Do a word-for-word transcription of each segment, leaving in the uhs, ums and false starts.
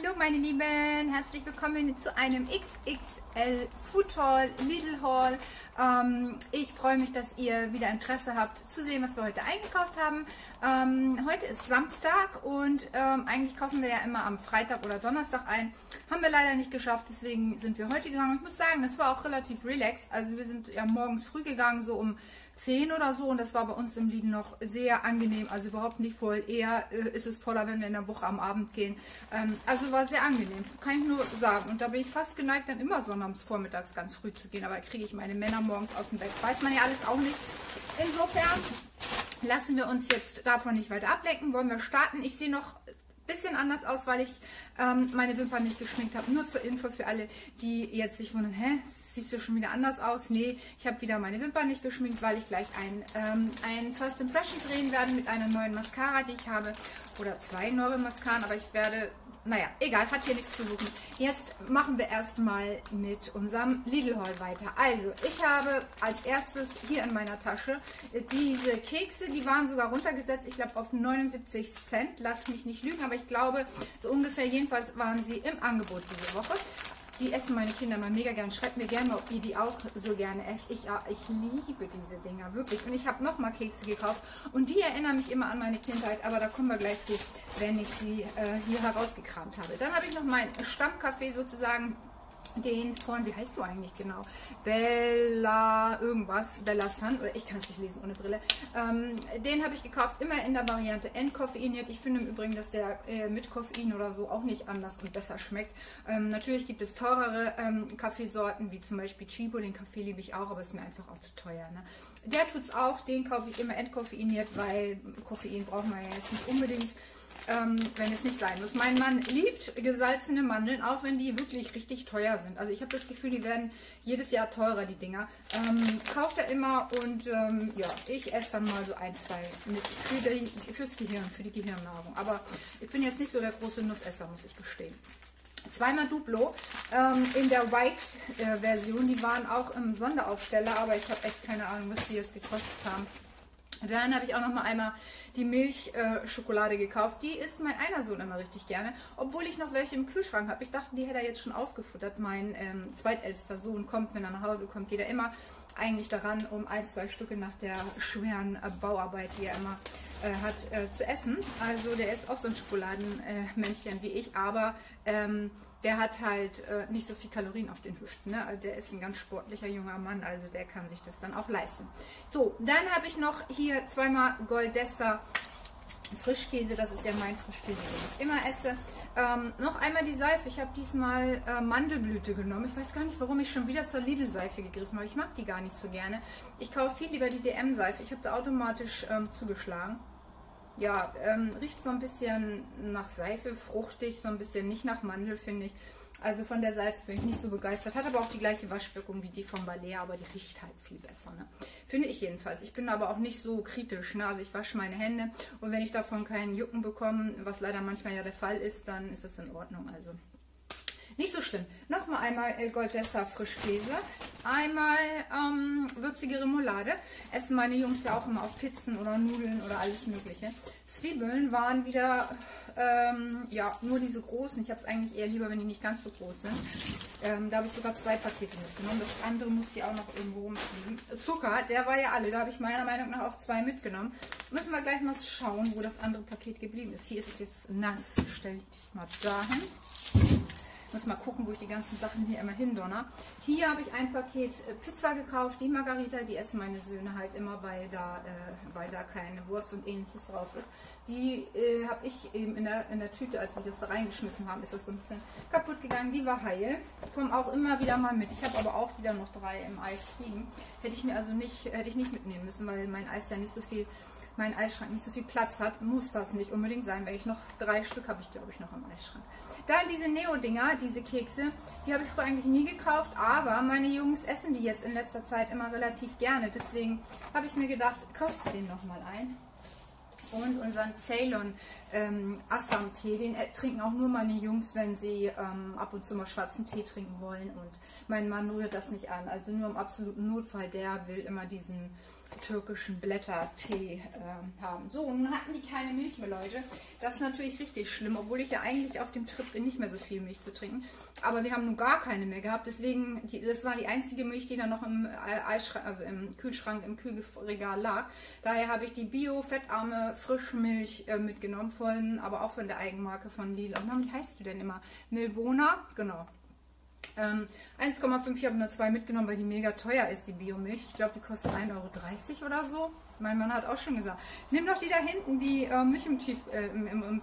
Hallo meine Lieben, herzlich willkommen zu einem X X L Food Haul, Lidl Haul. Ähm, ich freue mich, dass ihr wieder Interesse habt zu sehen, was wir heute eingekauft haben. Ähm, heute ist Samstag und ähm, eigentlich kaufen wir ja immer am Freitag oder Donnerstag ein. Haben wir leider nicht geschafft, deswegen sind wir heute gegangen. Ich muss sagen, das war auch relativ relaxed. Also wir sind ja morgens früh gegangen, so um zehn oder so, und das war bei uns im Lidl noch sehr angenehm, also überhaupt nicht voll. Eher äh, ist es voller, wenn wir in der Woche am Abend gehen. Ähm, also war sehr angenehm, kann ich nur sagen. Und da bin ich fast geneigt, dann immer sonnabends vormittags ganz früh zu gehen, aber kriege ich meine Männer morgens aus dem Bett. Weiß man ja alles auch nicht. Insofern lassen wir uns jetzt davon nicht weiter ablenken. Wollen wir starten? Ich sehe noch bisschen anders aus, weil ich ähm, meine Wimpern nicht geschminkt habe. Nur zur Info für alle, die jetzt sich wundern, hä, siehst du schon wieder anders aus? Nee, ich habe wieder meine Wimpern nicht geschminkt, weil ich gleich ein, ähm, ein First Impression drehen werde mit einer neuen Mascara, die ich habe. Oder zwei neue Mascaren, aber ich werde, naja, egal, hat hier nichts zu suchen. Jetzt machen wir erstmal mit unserem Lidl Haul weiter. Also, ich habe als erstes hier in meiner Tasche diese Kekse, die waren sogar runtergesetzt, ich glaube auf neunundsiebzig Cent, lasst mich nicht lügen, aber ich glaube, so ungefähr, jedenfalls waren sie im Angebot diese Woche. Die essen meine Kinder mal mega gern. Schreibt mir gerne mal, ob ihr die auch so gerne esst. Ich, ja, ich liebe diese Dinger, wirklich. Und ich habe nochmal Kekse gekauft und die erinnern mich immer an meine Kindheit, aber da kommen wir gleich zu, wenn ich sie äh, hier herausgekramt habe. Dann habe ich noch meinen Stammkaffee sozusagen, den von, wie heißt du eigentlich genau? Bella irgendwas, Bella Sun, oder ich kann es nicht lesen ohne Brille. Ähm, den habe ich gekauft, immer in der Variante entkoffeiniert. Ich finde im Übrigen, dass der äh, mit Koffein oder so auch nicht anders und besser schmeckt. Ähm, natürlich gibt es teurere ähm, Kaffeesorten, wie zum Beispiel Chibo, den Kaffee liebe ich auch, aber ist mir einfach auch zu teuer. Ne? Der tut es auch, den kaufe ich immer entkoffeiniert, weil Koffein braucht man ja jetzt nicht unbedingt. Ähm, wenn es nicht sein muss. Mein Mann liebt gesalzene Mandeln, auch wenn die wirklich richtig teuer sind. Also ich habe das Gefühl, die werden jedes Jahr teurer, die Dinger. Ähm, kauft er immer und ähm, ja, ich esse dann mal so ein, zwei mit für die, fürs Gehirn, für die Gehirnnahrung. Aber ich bin jetzt nicht so der große Nussesser, muss ich gestehen. Zweimal Duplo ähm, in der White-Version. Die waren auch im Sonderaufsteller, aber ich habe echt keine Ahnung, was die jetzt gekostet haben. Dann habe ich auch noch mal einmal die Milchschokolade äh, gekauft. Die isst mein einer Sohn immer richtig gerne, obwohl ich noch welche im Kühlschrank habe. Ich dachte, die hätte er jetzt schon aufgefuttert. Mein ähm, zweitältester Sohn kommt, wenn er nach Hause kommt, geht er immer eigentlich daran, um ein, zwei Stücke nach der schweren äh, Bauarbeit, die er immer äh, hat, äh, zu essen. Also der ist auch so ein Schokoladenmännchen äh, wie ich, aber ähm, der hat halt äh, nicht so viel Kalorien auf den Hüften. Ne? Also der ist ein ganz sportlicher junger Mann, also der kann sich das dann auch leisten. So, dann habe ich noch hier zweimal Goldessa Frischkäse. Das ist ja mein Frischkäse, den ich immer esse. Ähm, noch einmal die Seife. Ich habe diesmal äh, Mandelblüte genommen. Ich weiß gar nicht, warum ich schon wieder zur Lidl-Seife gegriffen habe. Ich mag die gar nicht so gerne. Ich kaufe viel lieber die D M-Seife. Ich habe da automatisch ähm, zugeschlagen. Ja, ähm, riecht so ein bisschen nach Seife, fruchtig, so ein bisschen nicht nach Mandel, finde ich. Also von der Seife bin ich nicht so begeistert. Hat aber auch die gleiche Waschwirkung wie die von Balea, aber die riecht halt viel besser. Ne? Finde ich jedenfalls. Ich bin aber auch nicht so kritisch. Ne? Also ich wasche meine Hände und wenn ich davon keinen Jucken bekomme, was leider manchmal ja der Fall ist, dann ist das in Ordnung. Also nicht so schlimm. Nochmal einmal äh, Goldessa Frischkäse. Einmal ähm, würzige Remoulade. Essen meine Jungs ja auch immer auf Pizzen oder Nudeln oder alles Mögliche. Zwiebeln waren wieder, ähm, ja, nur diese großen. Ich habe es eigentlich eher lieber, wenn die nicht ganz so groß sind. Ähm, da habe ich sogar zwei Pakete mitgenommen. Das andere muss hier auch noch irgendwo rumfliegen. Zucker, der war ja alle. Da habe ich meiner Meinung nach auch zwei mitgenommen. Müssen wir gleich mal schauen, wo das andere Paket geblieben ist. Hier ist es jetzt nass. Stelle ich mal dahin. Ich muss mal gucken, wo ich die ganzen Sachen hier immer hindonner. Hier habe ich ein Paket Pizza gekauft, die Margarita, die essen meine Söhne halt immer, weil da, äh, weil da keine Wurst und ähnliches drauf ist. Die äh, habe ich eben in der, in der Tüte, als wir das da reingeschmissen haben, ist das so ein bisschen kaputt gegangen. Die war heil. Kommen auch immer wieder mal mit. Ich habe aber auch wieder noch drei im Eis liegen. Hätte ich mir also nicht, hätte ich nicht mitnehmen müssen, weil mein Eis ja nicht so viel, mein Eisschrank nicht so viel Platz hat. Muss das nicht unbedingt sein, weil ich noch drei Stück habe ich, glaube ich, noch im Eisschrank. Dann diese Neo-Dinger, diese Kekse, die habe ich früher eigentlich nie gekauft, aber meine Jungs essen die jetzt in letzter Zeit immer relativ gerne. Deswegen habe ich mir gedacht, kaufst du den nochmal ein. Und unseren Ceylon ähm, Assam-Tee, den äh, trinken auch nur meine Jungs, wenn sie ähm, ab und zu mal schwarzen Tee trinken wollen. Und mein Mann rührt das nicht an. Also nur im absoluten Notfall, der will immer diesen türkischen Blättertee äh, haben. So, und nun hatten die keine Milch mehr, Leute. Das ist natürlich richtig schlimm, obwohl ich ja eigentlich auf dem Trip bin, nicht mehr so viel Milch zu trinken. Aber wir haben nun gar keine mehr gehabt. Deswegen, die, das war die einzige Milch, die dann noch im Eisschrank, also im Kühlschrank, im Kühlregal lag. Daher habe ich die bio-fettarme Frischmilch äh, mitgenommen, von, aber auch von der Eigenmarke von Lidl. Und wie heißt die denn immer? Milbona, genau. Ähm, eins Komma fünf, ich habe nur zwei mitgenommen, weil die mega teuer ist, die Biomilch. Ich glaube, die kostet ein Euro dreißig oder so. Mein Mann hat auch schon gesagt, nimm doch die da hinten, die ähm, nicht im, Tief, äh, im, im, im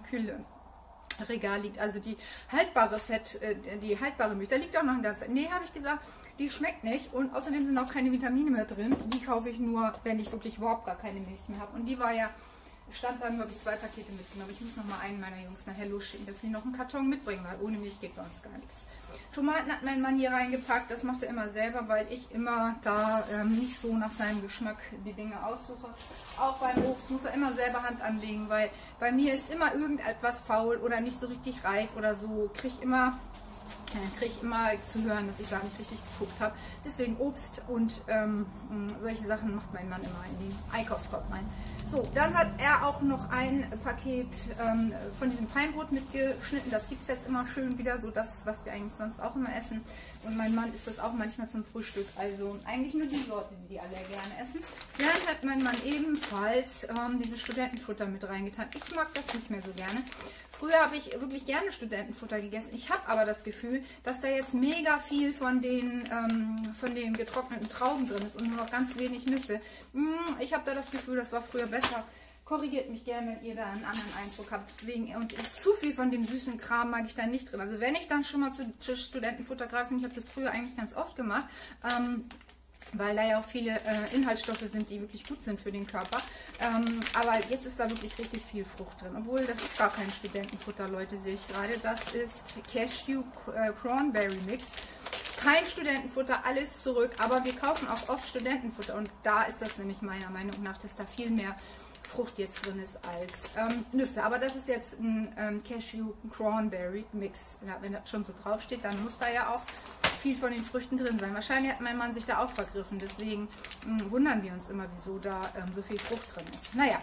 Kühlregal liegt. Also die haltbare Fett, äh, die haltbare Milch. Da liegt auch noch ein ganzes. Nee, habe ich gesagt, die schmeckt nicht. Und außerdem sind auch keine Vitamine mehr drin. Die kaufe ich nur, wenn ich wirklich überhaupt gar keine Milch mehr habe. Und die war ja... stand dann, habe ich zwei Pakete mitgenommen. Ich muss noch mal einen meiner Jungs nachher losschicken, dass sie noch einen Karton mitbringen, weil ohne Milch geht bei uns gar nichts. Tomaten hat mein Mann hier reingepackt, das macht er immer selber, weil ich immer da ähm, nicht so nach seinem Geschmack die Dinge aussuche. Auch beim Obst muss er immer selber Hand anlegen, weil bei mir ist immer irgendetwas faul oder nicht so richtig reif oder so. Kriege ich immer... kriege ich immer zu hören, dass ich da nicht richtig geguckt habe. Deswegen Obst und ähm, solche Sachen macht mein Mann immer in den Einkaufskorb rein. So, dann hat er auch noch ein Paket ähm, von diesem Feinbrot mitgeschnitten. Das gibt es jetzt immer schön wieder, so das, was wir eigentlich sonst auch immer essen. Und mein Mann isst das auch manchmal zum Frühstück. Also eigentlich nur die Sorte, die die alle gerne essen. Dann hat mein Mann ebenfalls ähm, dieses Studentenfutter mit reingetan. Ich mag das nicht mehr so gerne. Früher habe ich wirklich gerne Studentenfutter gegessen. Ich habe aber das Gefühl, dass da jetzt mega viel von den, ähm, von den getrockneten Trauben drin ist und nur noch ganz wenig Nüsse. Ich habe da das Gefühl, das war früher besser. Korrigiert mich gerne, wenn ihr da einen anderen Eindruck habt. Deswegen, und zu viel von dem süßen Kram mag ich da nicht drin. Also wenn ich dann schon mal zu Studentenfutter greife, ich habe das früher eigentlich ganz oft gemacht, ähm, weil da ja auch viele äh, Inhaltsstoffe sind, die wirklich gut sind für den Körper. Ähm, aber jetzt ist da wirklich richtig viel Frucht drin. Obwohl, das ist gar kein Studentenfutter, Leute, sehe ich gerade. Das ist Cashew äh, Cranberry Mix. Kein Studentenfutter, alles zurück. Aber wir kaufen auch oft Studentenfutter. Und da ist das nämlich meiner Meinung nach, dass da viel mehr Frucht jetzt drin ist als ähm, Nüsse. Aber das ist jetzt ein ähm, Cashew Cranberry Mix. Ja, wenn das schon so drauf steht, dann muss da ja auch viel von den Früchten drin sein. Wahrscheinlich hat mein Mann sich da auch vergriffen. Deswegen mh, wundern wir uns immer, wieso da ähm, so viel Frucht drin ist. Naja,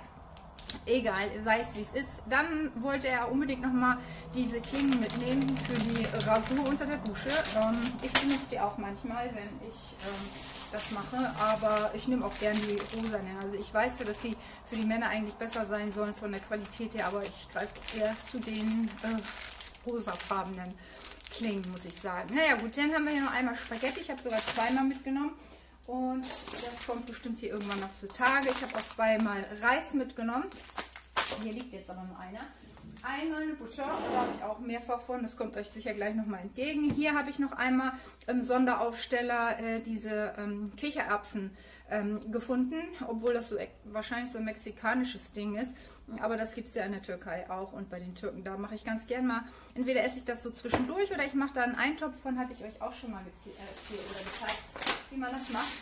egal, sei es wie es ist. Dann wollte er unbedingt nochmal diese Klingen mitnehmen für die Rasur unter der Dusche. Ähm, ich benutze die auch manchmal, wenn ich ähm, das mache, aber ich nehme auch gerne die rosanen. Also ich weiß ja, dass die für die Männer eigentlich besser sein sollen von der Qualität her, aber ich greife eher zu den äh, rosafarbenen Klingen, muss ich sagen. Naja gut, dann haben wir hier noch einmal Spaghetti. Ich habe sogar zweimal mitgenommen. Und das kommt bestimmt hier irgendwann noch zutage. Ich habe auch zweimal Reis mitgenommen. Hier liegt jetzt aber nur einer. Einmal eine Butter, da habe ich auch mehrfach von. Das kommt euch sicher gleich nochmal entgegen. Hier habe ich noch einmal im Sonderaufsteller äh, diese ähm, Kichererbsen ähm, gefunden. Obwohl das so wahrscheinlich so ein mexikanisches Ding ist. Aber das gibt es ja in der Türkei auch und bei den Türken. Da mache ich ganz gern mal, entweder esse ich das so zwischendurch oder ich mache da einen Eintopf von, hatte ich euch auch schon mal erzählt oder gezeigt, wie man das macht.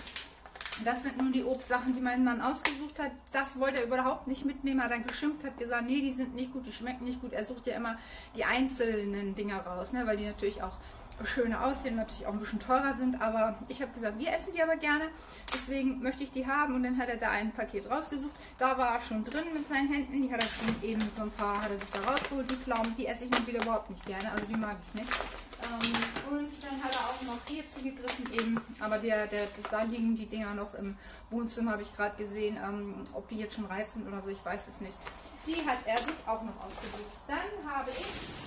Das sind nun die Obstsachen, die mein Mann ausgesucht hat. Das wollte er überhaupt nicht mitnehmen. Er hat dann geschimpft, hat gesagt, nee, die sind nicht gut, die schmecken nicht gut. Er sucht ja immer die einzelnen Dinger raus, ne, weil die natürlich auch schöner aussehen, natürlich auch ein bisschen teurer sind, aber ich habe gesagt, wir essen die aber gerne, deswegen möchte ich die haben und dann hat er da ein Paket rausgesucht, da war er schon drin mit seinen Händen, die hat er schon eben so ein paar, hat er sich da rausgeholt, die Pflaumen, die esse ich nun wieder überhaupt nicht gerne, also die mag ich nicht. Ähm, und dann hat er auch noch hier zugegriffen eben, aber der, der, da liegen die Dinger noch im Wohnzimmer, habe ich gerade gesehen, ähm, ob die jetzt schon reif sind oder so, ich weiß es nicht. Die hat er sich auch noch ausgesucht. Dann habe ich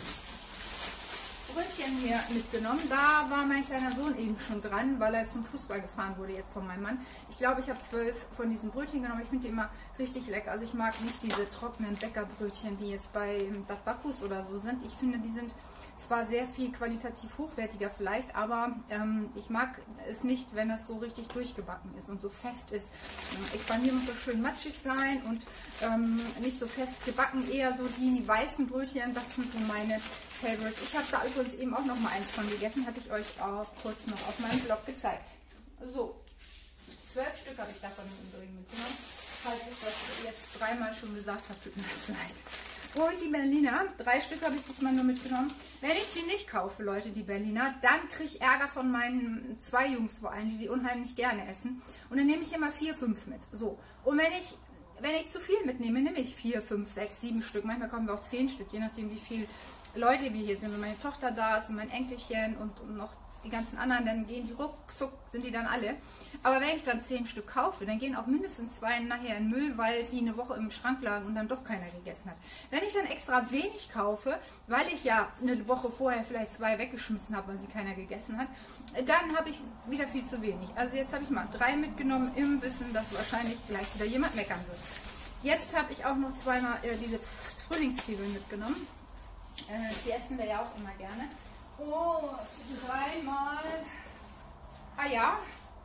Brötchen hier mitgenommen. Da war mein kleiner Sohn eben schon dran, weil er zum Fußball gefahren wurde jetzt von meinem Mann. Ich glaube, ich habe zwölf von diesen Brötchen genommen. Ich finde die immer richtig lecker. Also ich mag nicht diese trockenen Bäckerbrötchen, die jetzt bei Das Bacchus oder so sind. Ich finde, die sind zwar sehr viel qualitativ hochwertiger vielleicht, aber ähm, ich mag es nicht, wenn das so richtig durchgebacken ist und so fest ist. Ich, bei mir muss das schön matschig sein und ähm, nicht so fest gebacken, eher so die weißen Brötchen, das sind so meine Favorites. Ich habe da übrigens eben auch noch mal eins von gegessen, hatte ich euch auch kurz noch auf meinem Blog gezeigt. So, zwölf Stück habe ich davon im Übrigen mitgenommen. Falls ich das jetzt dreimal schon gesagt habe, tut mir das leid. Und die Berliner, drei Stück habe ich diesmal nur mitgenommen. Wenn ich sie nicht kaufe, Leute, die Berliner, dann kriege ich Ärger von meinen zwei Jungs vor allem, die die unheimlich gerne essen. Und dann nehme ich immer vier, fünf mit. So. Und wenn ich, wenn ich zu viel mitnehme, nehme ich vier, fünf, sechs, sieben Stück. Manchmal kommen wir auch zehn Stück, je nachdem wie viele Leute wir hier sind. Wenn meine Tochter da ist und mein Enkelchen und, und noch die ganzen anderen, dann gehen die ruckzuck, sind die dann alle. Aber wenn ich dann zehn Stück kaufe, dann gehen auch mindestens zwei nachher in Müll, weil die eine Woche im Schrank lagen und dann doch keiner gegessen hat. Wenn ich dann extra wenig kaufe, weil ich ja eine Woche vorher vielleicht zwei weggeschmissen habe, weil sie keiner gegessen hat, dann habe ich wieder viel zu wenig. Also jetzt habe ich mal drei mitgenommen, im Wissen, dass wahrscheinlich gleich wieder jemand meckern wird. Jetzt habe ich auch noch zweimal äh, diese Frühlingszwiebeln mitgenommen. Äh, die essen wir ja auch immer gerne. Und dreimal Eier.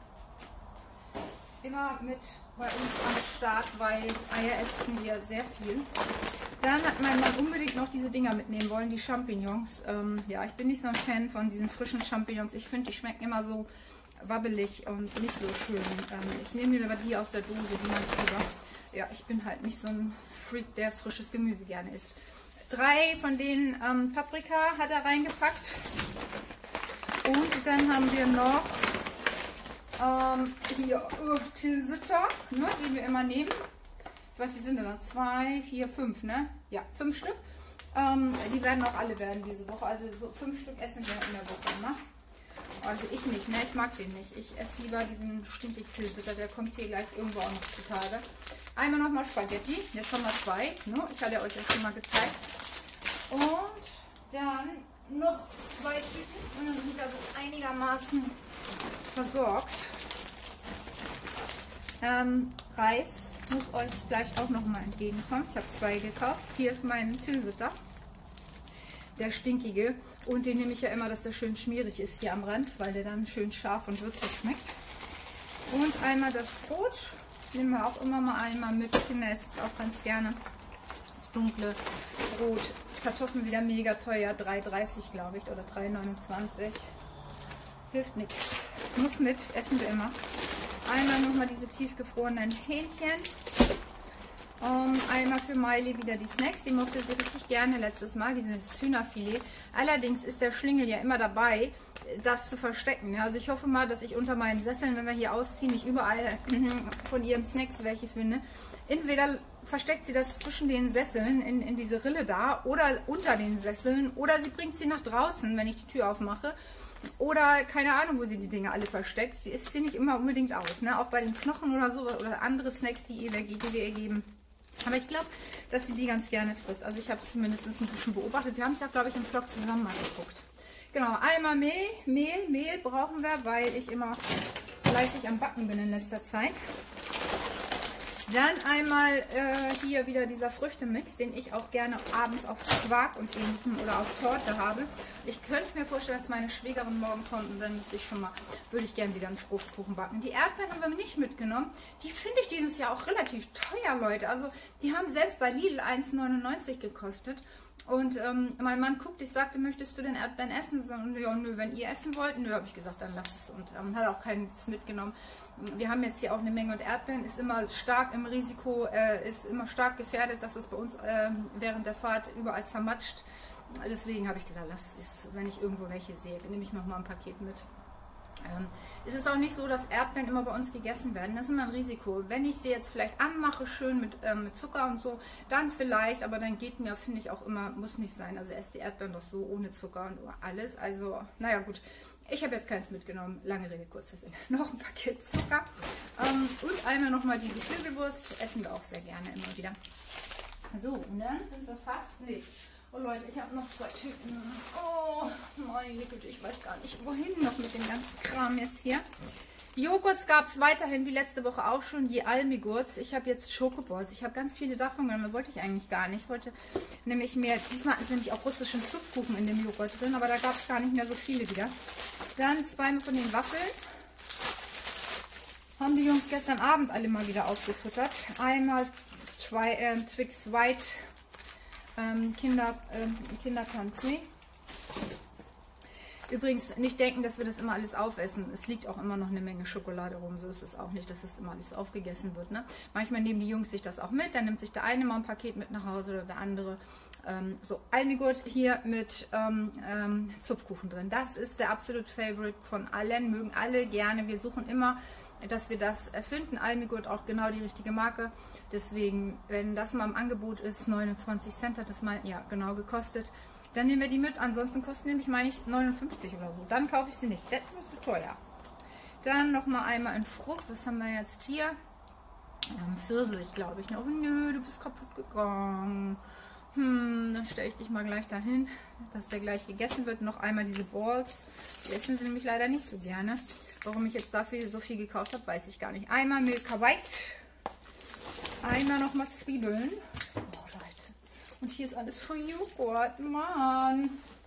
Immer mit bei uns am Start, weil Eier essen wir sehr viel. Dann hat mein Mann unbedingt noch diese Dinger mitnehmen wollen, die Champignons. Ähm, ja, ich bin nicht so ein Fan von diesen frischen Champignons. Ich finde, die schmecken immer so wabbelig und nicht so schön. Ähm, ich nehme lieber die aus der Dose, die mag ich lieber. Ja, ich bin halt nicht so ein Freak, der frisches Gemüse gerne isst. Drei von den ähm, Paprika hat er reingepackt. Und dann haben wir noch ähm, hier uh, Tilsiter, ne, die wir immer nehmen. Ich weiß, wie sind denn das? Zwei, vier, fünf, ne? Ja, fünf Stück. Ähm, die werden auch alle werden diese Woche. Also so fünf Stück essen wir in der Woche immer. Also ich nicht, ne? Ich mag den nicht. Ich esse lieber diesen stinkig Tilsiter, der kommt hier gleich irgendwo auch noch zutage. Einmal nochmal Spaghetti. Jetzt haben wir zwei. Ne? Ich hatte euch das schon mal gezeigt. Und dann noch zwei Tüten und dann sind wir so einigermaßen versorgt. Ähm, Reis muss euch gleich auch noch mal entgegenkommen. Ich habe zwei gekauft. Hier ist mein Tilsiter, der stinkige. Und den nehme ich ja immer, dass der schön schmierig ist hier am Rand, weil der dann schön scharf und würzig schmeckt. Und einmal das Brot. Nehmen wir auch immer mal einmal mit. Kinder essen es auch ganz gerne. Das dunkle Brot. Kartoffeln wieder mega teuer. drei dreißig glaube ich oder drei neunundzwanzig. Hilft nichts. Muss mit. Essen wir immer. Einmal nochmal diese tiefgefrorenen Hähnchen. Um, einmal für Miley wieder die Snacks. Die mochte sie richtig gerne letztes Mal, dieses Hühnerfilet. Allerdings ist der Schlingel ja immer dabei, das zu verstecken. Also ich hoffe mal, dass ich unter meinen Sesseln, wenn wir hier ausziehen, nicht überall von ihren Snacks welche finde. Entweder versteckt sie das zwischen den Sesseln in, in diese Rille da oder unter den Sesseln oder sie bringt sie nach draußen, wenn ich die Tür aufmache. Oder keine Ahnung, wo sie die Dinge alle versteckt. Sie isst sie nicht immer unbedingt auf. Ne? Auch bei den Knochen oder so oder andere Snacks, die, ihr, die wir ihr geben. Aber ich glaube, dass sie die ganz gerne frisst. Also ich habe es zumindest ein bisschen beobachtet. Wir haben es ja, glaube ich, im Vlog zusammen mal geguckt. Genau, einmal Mehl. Mehl, Mehl brauchen wir, weil ich immer fleißig am Backen bin in letzter Zeit. Dann einmal äh, hier wieder dieser Früchtemix, den ich auch gerne abends auf Quark und ähnlichem oder auf Torte habe. Ich könnte mir vorstellen, dass meine Schwägerin morgen kommt und dann müsste ich schon mal, würde ich gerne wieder einen Fruchtkuchen backen. Die Erdbeeren haben wir nicht mitgenommen. Die finde ich dieses Jahr auch relativ teuer, Leute. Also die haben selbst bei Lidl eins neunundneunzig gekostet. Und ähm, mein Mann guckt, ich sagte, möchtest du denn Erdbeeren essen? Und ja, nö, wenn ihr essen wollt, nö, habe ich gesagt, dann lasst es. Und ähm, hat auch keins mitgenommen. Wir haben jetzt hier auch eine Menge und Erdbeeren, ist immer stark im Risiko, äh, ist immer stark gefährdet, dass es bei uns äh, während der Fahrt überall zermatscht. Deswegen habe ich gesagt, lass es, wenn ich irgendwo welche sehe, nehme ich noch mal ein Paket mit. Ähm, es ist auch nicht so, dass Erdbeeren immer bei uns gegessen werden. Das ist immer ein Risiko. Wenn ich sie jetzt vielleicht anmache, schön mit, ähm, mit Zucker und so, dann vielleicht, aber dann geht mir, finde ich auch immer, muss nicht sein. Also esst die Erdbeeren doch so ohne Zucker und alles. Also, naja gut. Ich habe jetzt keins mitgenommen. Lange Rede, kurzer Sinn. Noch ein Paket Zucker. Ähm, und einmal nochmal die Geflügelwurst. Essen wir auch sehr gerne immer wieder. So, und dann sind wir fast nicht. Oh Leute, ich habe noch zwei Tüten. Oh, meine Güte, ich weiß gar nicht, wohin noch mit dem ganzen Kram jetzt hier. Joghurts gab es weiterhin, wie letzte Woche auch schon, die Almigurts. Ich habe jetzt Schokoballs. Ich habe ganz viele davon genommen, wollte ich eigentlich gar nicht. Ich wollte nämlich mehr, diesmal sind nämlich auch russischen Pflückkuchen in dem Joghurt drin, aber da gab es gar nicht mehr so viele wieder. Dann zweimal von den Waffeln. Haben die Jungs gestern Abend alle mal wieder aufgefuttert. Einmal zwei, äh, Twix White ähm, Kinder, äh, Kindertanz. Nee. Übrigens nicht denken, dass wir das immer alles aufessen. Es liegt auch immer noch eine Menge Schokolade rum. So ist es auch nicht, dass das immer alles aufgegessen wird. Ne? Manchmal nehmen die Jungs sich das auch mit. Dann nimmt sich der eine mal ein Paket mit nach Hause oder der andere. Ähm, so, Almigurt hier mit ähm, ähm, Zupfkuchen drin. Das ist der absolute Favorite von allen. Mögen alle gerne. Wir suchen immer, dass wir das erfinden. Almigurt auch genau die richtige Marke. Deswegen, wenn das mal im Angebot ist, neunundzwanzig Cent hat das mal ja genau gekostet. Dann nehmen wir die mit. Ansonsten kosten nämlich, meine ich, neunundfünfzig oder so. Dann kaufe ich sie nicht. Das ist mir zu teuer. Dann noch mal einmal in Frucht. Was haben wir jetzt hier? Ähm, Pfirsich, glaube ich. Oh nö, du bist kaputt gegangen. Hm, dann stelle ich dich mal gleich dahin, dass der gleich gegessen wird. Noch einmal diese Balls. Die essen sie nämlich leider nicht so gerne. Warum ich jetzt dafür so viel gekauft habe, weiß ich gar nicht. Einmal Milka White. Einmal noch mal Zwiebeln. Oh Leute. Und hier ist alles für Joghurt. Mann.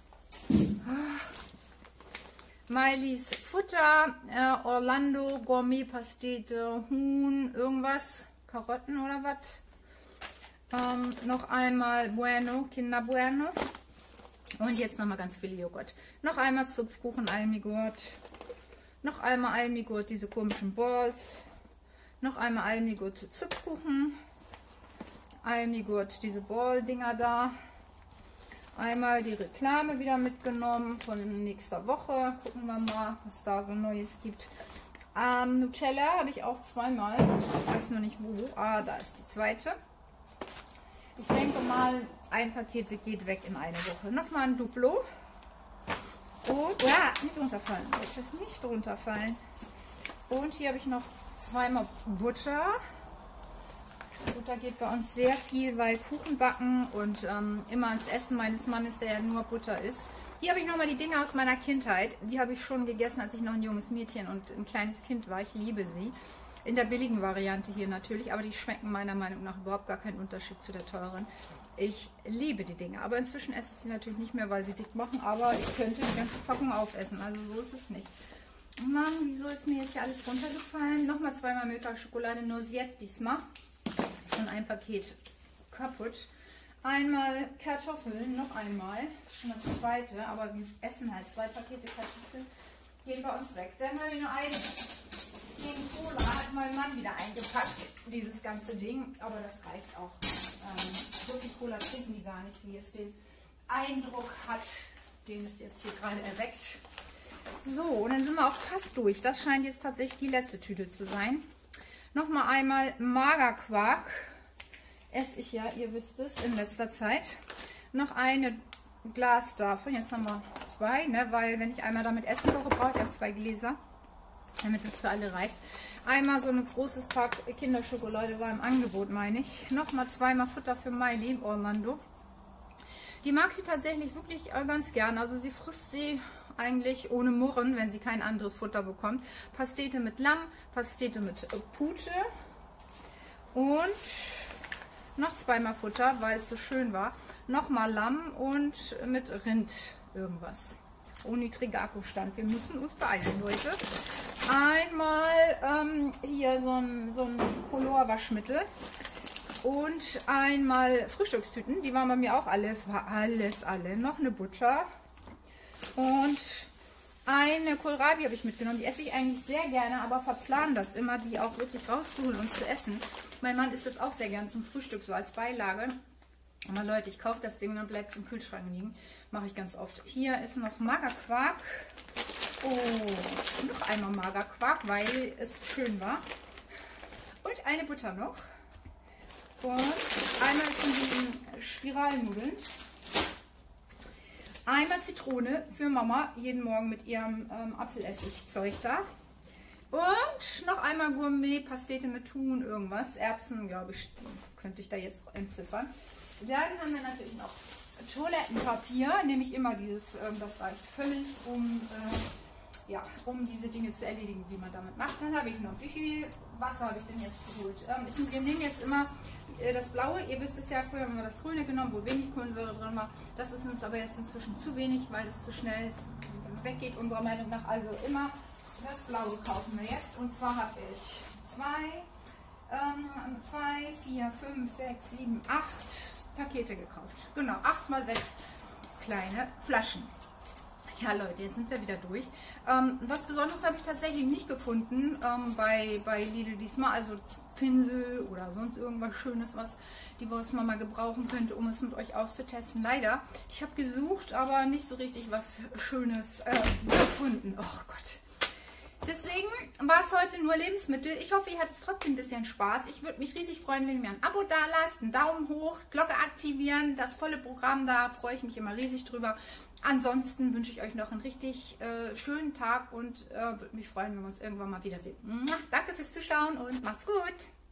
Miley's Futter. Äh, Orlando Gourmet Pastete. Huhn. Irgendwas. Karotten oder was. Ähm, noch einmal Bueno, Kinder Bueno. Und jetzt nochmal ganz viel Joghurt. Noch einmal Zupfkuchen, Almigurt. Noch einmal Almigurt, diese komischen Balls. Noch einmal Almigurt, Zupfkuchen. Almigurt, diese Ball-Dinger da. Einmal die Reklame wieder mitgenommen von nächster Woche. Gucken wir mal, was da so Neues gibt. Ähm, Nutella habe ich auch zweimal. Ich weiß nur nicht wo. Ah, da ist die zweite. Ich denke mal, ein Paket geht weg in eine Woche. Nochmal ein Duplo. Und, ja, nicht runterfallen, Leute. Nicht runterfallen. Und hier habe ich noch zweimal Butter. Butter geht bei uns sehr viel, weil Kuchen backen und ähm, immer ans Essen meines Mannes, der ja nur Butter isst. Hier habe ich nochmal die Dinge aus meiner Kindheit. Die habe ich schon gegessen, als ich noch ein junges Mädchen und ein kleines Kind war. Ich liebe sie. In der billigen Variante hier natürlich, aber die schmecken meiner Meinung nach überhaupt gar keinen Unterschied zu der teuren. Ich liebe die Dinge, aber inzwischen esse ich sie natürlich nicht mehr, weil sie dick machen, aber ich könnte die ganze Packung aufessen, also so ist es nicht. Mann, wieso ist mir jetzt hier alles runtergefallen? Nochmal zweimal Milka Schokolade Noisette diesmal. Schon ein Paket kaputt. Einmal Kartoffeln, noch einmal, schon das zweite, aber wir essen halt zwei Pakete Kartoffeln, gehen bei uns weg. Dann habe ich noch eine. Den Cola hat mein Mann wieder eingepackt, dieses ganze Ding, aber das reicht auch. Ähm, so viel Cola trinken die gar nicht, wie es den Eindruck hat, den es jetzt hier gerade erweckt. So, und dann sind wir auch fast durch. Das scheint jetzt tatsächlich die letzte Tüte zu sein. Nochmal einmal Magerquark. Esse ich ja, ihr wisst es, in letzter Zeit. Noch eine Glas davon. Jetzt haben wir zwei, ne? Weil wenn ich einmal damit essen koche, brauche ich auch zwei Gläser, damit es für alle reicht. Einmal so ein großes Pack Kinderschokolade war im Angebot, meine ich. Nochmal zweimal Futter für Miley Orlando. Die mag sie tatsächlich wirklich ganz gern. Also sie frisst sie eigentlich ohne Murren, wenn sie kein anderes Futter bekommt. Pastete mit Lamm, Pastete mit Pute und noch zweimal Futter, weil es so schön war. Nochmal Lamm und mit Rind irgendwas. Ohne Trigaco stand. Wir müssen uns beeilen, Leute. Einmal ähm, hier so ein, so ein Color-Waschmittel und einmal Frühstückstüten. Die waren bei mir auch alles, war alles, alle. Noch eine Butter und eine Kohlrabi habe ich mitgenommen. Die esse ich eigentlich sehr gerne, aber verplan das immer, die auch wirklich rauszuholen und zu essen. Mein Mann isst das auch sehr gern zum Frühstück, so als Beilage. Aber Leute, ich kaufe das Ding und dann bleibt es im Kühlschrank liegen. Mache ich ganz oft. Hier ist noch Magerquark. Und noch einmal Magerquark, weil es schön war. Und eine Butter noch. Und einmal von diesen Spiralnudeln. Einmal Zitrone für Mama, jeden Morgen mit ihrem ähm, Apfelessigzeug da. Und noch einmal Gourmet, Pastete mit Thun, irgendwas. Erbsen, glaube ich, könnte ich da jetzt entziffern. Dann haben wir natürlich noch Toilettenpapier, nämlich immer dieses, ähm, das reicht völlig, um, äh, ja, um diese Dinge zu erledigen, die man damit macht. Dann habe ich noch, wie viel Wasser habe ich denn jetzt geholt? Ähm, ich, wir nehmen jetzt immer äh, das Blaue, ihr wisst es ja, früher haben wir das Grüne genommen, wo wenig Kohlensäure drin war. Das ist uns aber jetzt inzwischen zu wenig, weil es zu schnell weggeht, unserer Meinung nach. Also immer das Blaue kaufen wir jetzt. Und zwar habe ich zwei, ähm, zwei, vier, fünf, sechs, sieben, acht Pakete gekauft. Genau, acht mal sechs kleine Flaschen. Ja Leute, jetzt sind wir wieder durch. Ähm, was Besonderes habe ich tatsächlich nicht gefunden ähm, bei, bei Lidl diesmal. Also Pinsel oder sonst irgendwas Schönes, was die Wurstmama gebrauchen könnte, um es mit euch auszutesten. Leider. Ich habe gesucht, aber nicht so richtig was Schönes äh, gefunden. Oh Gott. Deswegen war es heute nur Lebensmittel. Ich hoffe, ihr hattet trotzdem ein bisschen Spaß. Ich würde mich riesig freuen, wenn ihr mir ein Abo da lasst, einen Daumen hoch, Glocke aktivieren, das volle Programm da, freue ich mich immer riesig drüber. Ansonsten wünsche ich euch noch einen richtig äh, schönen Tag und äh, würde mich freuen, wenn wir uns irgendwann mal wiedersehen. Danke fürs Zuschauen und macht's gut!